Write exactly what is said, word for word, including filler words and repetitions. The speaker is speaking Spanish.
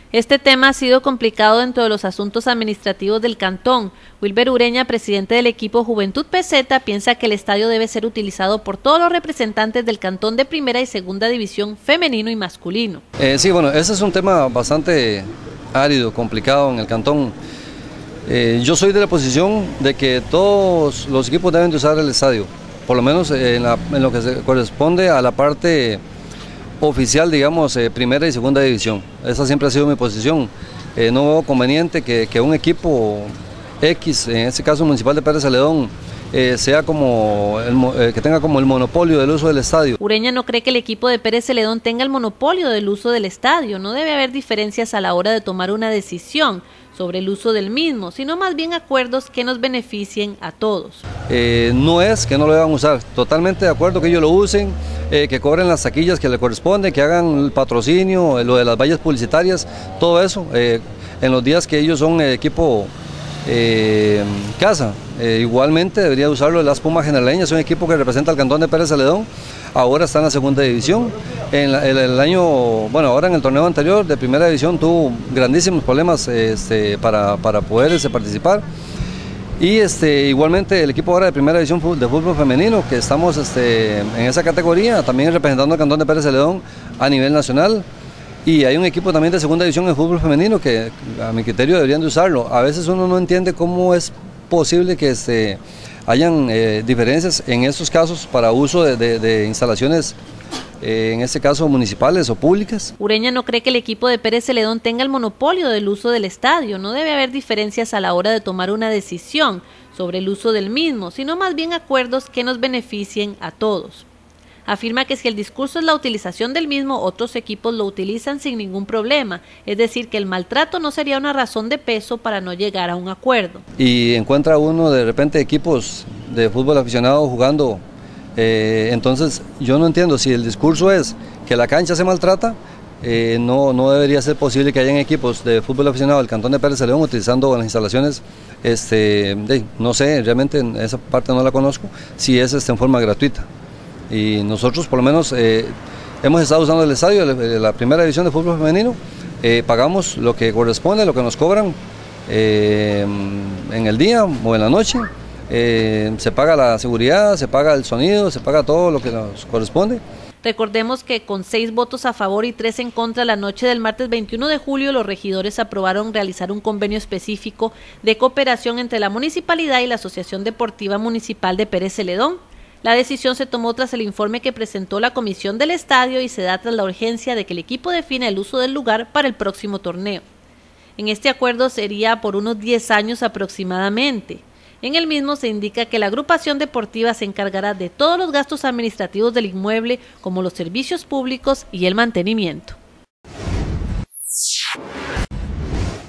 Este tema ha sido complicado dentro de los asuntos administrativos del cantón. Wilber Ureña, presidente del equipo Juventud P Z, piensa que el estadio debe ser utilizado por todos los representantes del cantón de primera y segunda división femenino y masculino. Eh, sí, bueno, ese es un tema bastante árido, complicado en el cantón. Eh, yo soy de la posición de que todos los equipos deben de usar el estadio, por lo menos en, la, en lo que se corresponde a la parte oficial, digamos, eh, primera y segunda división. Esa siempre ha sido mi posición. Eh, no veo conveniente que, que un equipo X, en este caso Municipal de Pérez Celedón, eh, sea como el, eh, que tenga como el monopolio del uso del estadio. Ureña no cree que el equipo de Pérez Celedón tenga el monopolio del uso del estadio. No debe haber diferencias a la hora de tomar una decisión sobre el uso del mismo, sino más bien acuerdos que nos beneficien a todos. Eh, no es que no lo deban usar, totalmente de acuerdo que ellos lo usen, eh, que cobren las taquillas que le corresponden, que hagan el patrocinio, lo de las vallas publicitarias, todo eso, eh, en los días que ellos son eh, equipo eh, casa. Eh, igualmente debería usarlo las Pumas Generaleñas, es un equipo que representa al cantón de Pérez Celedón, ahora está en la segunda división. En la, el, el año, bueno, ahora en el torneo anterior de primera división tuvo grandísimos problemas este, para, para poder este, participar. Y este, igualmente el equipo ahora de primera división de fútbol femenino, que estamos este, en esa categoría, también representando al cantón de Pérez Celedón a nivel nacional. Y hay un equipo también de segunda división en fútbol femenino que a mi criterio deberían de usarlo. A veces uno no entiende cómo es posible que este, hayan eh, diferencias en estos casos para uso de, de, de instalaciones, eh, en este caso municipales o públicas. Ureña no cree que el equipo de Pérez Celedón tenga el monopolio del uso del estadio. No debe haber diferencias a la hora de tomar una decisión sobre el uso del mismo, sino más bien acuerdos que nos beneficien a todos. Afirma que si el discurso es la utilización del mismo, otros equipos lo utilizan sin ningún problema, es decir, que el maltrato no sería una razón de peso para no llegar a un acuerdo. Y encuentra uno de repente equipos de fútbol aficionado jugando, eh, entonces yo no entiendo si el discurso es que la cancha se maltrata, eh, no, no debería ser posible que hayan equipos de fútbol aficionado del cantón de Pérez Celedón utilizando las instalaciones, este, de, no sé, realmente esa parte no la conozco, si es este, en forma gratuita. Y nosotros por lo menos eh, hemos estado usando el estadio de la primera división de fútbol femenino, eh, pagamos lo que corresponde, lo que nos cobran eh, en el día o en la noche, eh, se paga la seguridad, se paga el sonido, se paga todo lo que nos corresponde. Recordemos que con seis votos a favor y tres en contra, la noche del martes veintiuno de julio, los regidores aprobaron realizar un convenio específico de cooperación entre la municipalidad y la Asociación Deportiva Municipal de Pérez Celedón. La decisión se tomó tras el informe que presentó la comisión del estadio y se da tras la urgencia de que el equipo defina el uso del lugar para el próximo torneo. En este acuerdo sería por unos diez años aproximadamente. En el mismo se indica que la agrupación deportiva se encargará de todos los gastos administrativos del inmueble, como los servicios públicos y el mantenimiento.